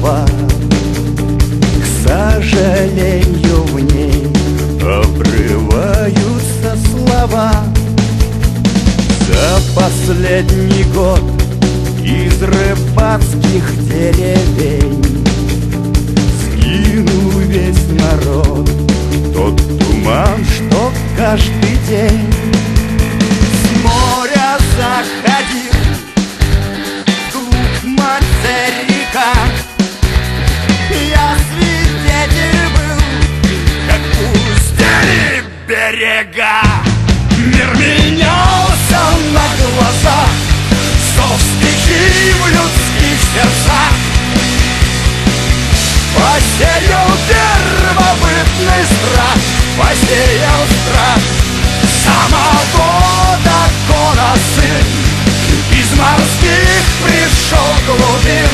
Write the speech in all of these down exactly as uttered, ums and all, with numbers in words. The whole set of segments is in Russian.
слова. К сожалению, в ней обрываются слова. За последний год из рыбацких деревень сгинул весь народ. Тот туман, что каждый день с моря заходил вглубь материка. Я свидетель был, как пустели берега. Мир менялся на глазах, зов стихий в людских сердцах. Посеял первобытный страх, посеял страх самого дракона сын. Из морских пришел глубин.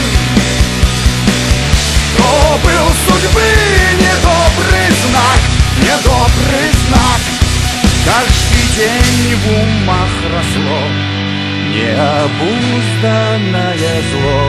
То был судьбы недобрый знак, недобрый знак. Каждый день в умах росло необузданное зло.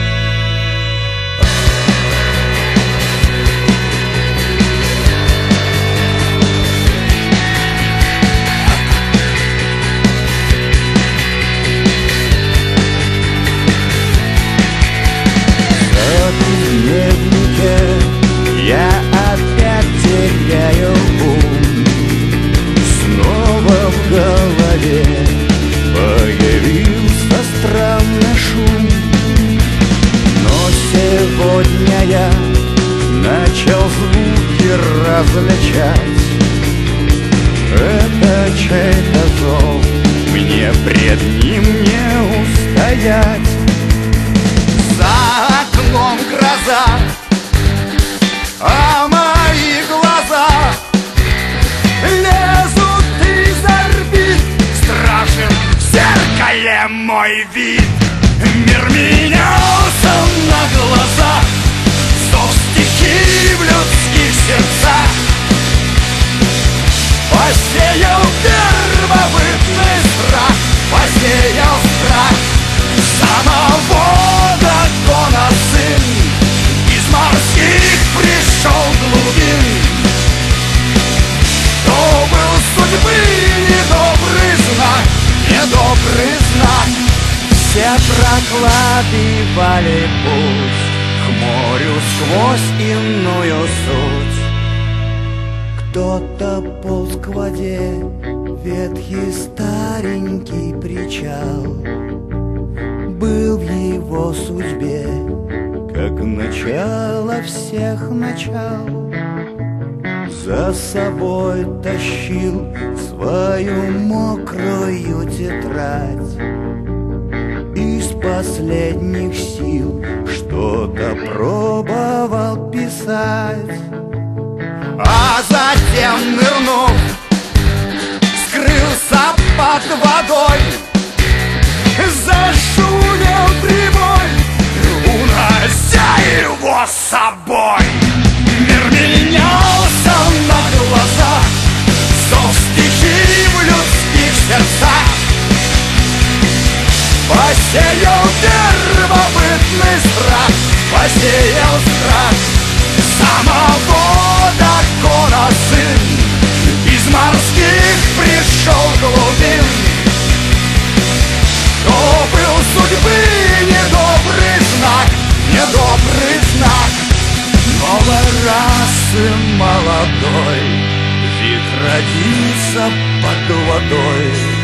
Я опять теряю ум. Снова в голове появился странный шум. Но сегодня я начал звуки различать. Это чей-то зов, мне пред ним не устоять. За окном гроза, а мои глаза лезут из орбит. Страшен в зеркале мой вид. Мир менялся на глазах, зов стихий в людских сердцах. Посеял первобытный страх, посеял страх самого дракона сын. Из морских пришел глубин. То был судьбы недобрый знак, недобрый знак. Все прокладывали путь к морю сквозь иную суть. Кто-то полз к воде, ветхий старенький причал. Был в его судьбе как начало всех начал. За собой тащил свою мокрую тетрадь. Из последних сил что-то пробовал писать. А затем, нырнув, скрылся под водой. Зашумел прибой, унося его с собой. Мир менялся на глазах, зов стихий в людских сердцах. Посеял первобытный страх, посеял страх самого дракона сын. Из морских пришел глубин. То был судьбы недобрый знак, недобрый знак. Новой расы молодой вид родился под водой.